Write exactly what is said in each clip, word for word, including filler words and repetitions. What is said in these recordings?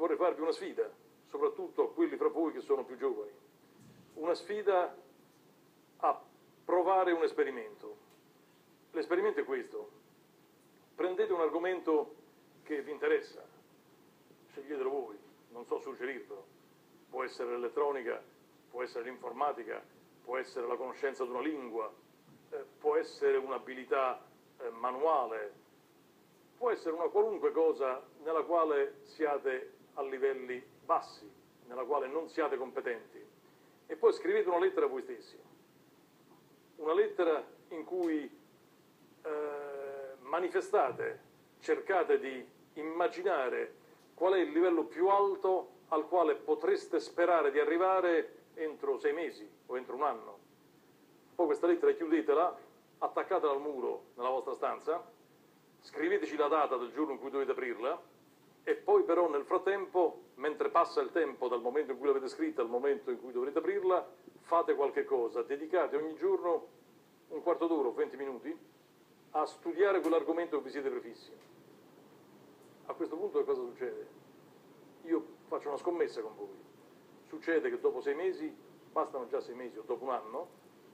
vorrei farvi una sfida, soprattutto a quelli fra voi che sono più giovani, una sfida a provare un esperimento. L'esperimento è questo: prendete un argomento che vi interessa, sceglietelo voi, non so suggerirvelo, può essere l'elettronica, può essere l'informatica, può essere la conoscenza di una lingua, eh, può essere un'abilità eh, manuale, può essere una qualunque cosa nella quale siate a livelli bassi, nella quale non siate competenti, e poi scrivete una lettera a voi stessi, una lettera in cui eh, manifestate, cercate di immaginare qual è il livello più alto al quale potreste sperare di arrivare entro sei mesi o entro un anno. Poi questa lettera chiudetela, attaccatela al muro nella vostra stanza, scriveteci la data del giorno in cui dovete aprirla, e poi però nel frattempo, mentre passa il tempo dal momento in cui l'avete scritta al momento in cui dovrete aprirla, fate qualche cosa, dedicate ogni giorno un quarto d'ora o venti minuti a studiare quell'argomento che vi siete prefissi. A questo punto che cosa succede? Io faccio una scommessa con voi. Succede che dopo sei mesi, bastano già sei mesi o dopo un anno,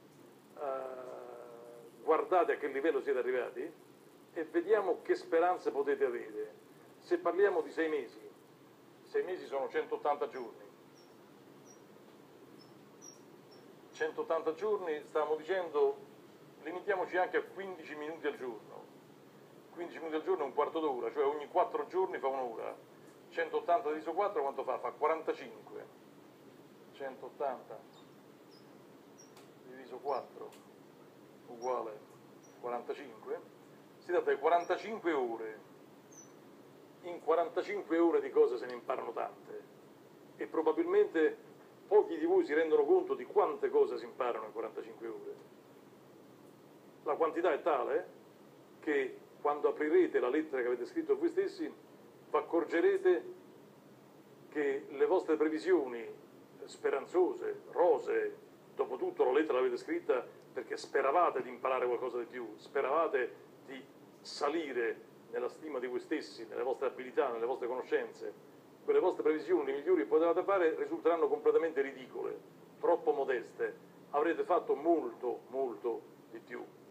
eh, guardate a che livello siete arrivati e vediamo che speranze potete avere. Se parliamo di sei mesi, sei mesi sono centottanta giorni. centottanta giorni, stavamo dicendo, limitiamoci anche a quindici minuti al giorno. quindici minuti al giorno è un quarto d'ora, cioè ogni quattro giorni fa un'ora. centottanta diviso quattro quanto fa? Fa quarantacinque. centottanta diviso quattro uguale quarantacinque. Si tratta di quarantacinque ore. In quarantacinque ore di cose se ne imparano tante, e probabilmente pochi di voi si rendono conto di quante cose si imparano in quarantacinque ore. La quantità è tale che quando aprirete la lettera che avete scritto a voi stessi, vi accorgerete che le vostre previsioni speranzose, rosee, dopo tutto la lettera l'avete scritta perché speravate di imparare qualcosa di più, speravate di salire nella stima di voi stessi, nelle vostre abilità, nelle vostre conoscenze, quelle vostre previsioni migliori che potevate fare risulteranno completamente ridicole, troppo modeste. Avrete fatto molto, molto di più.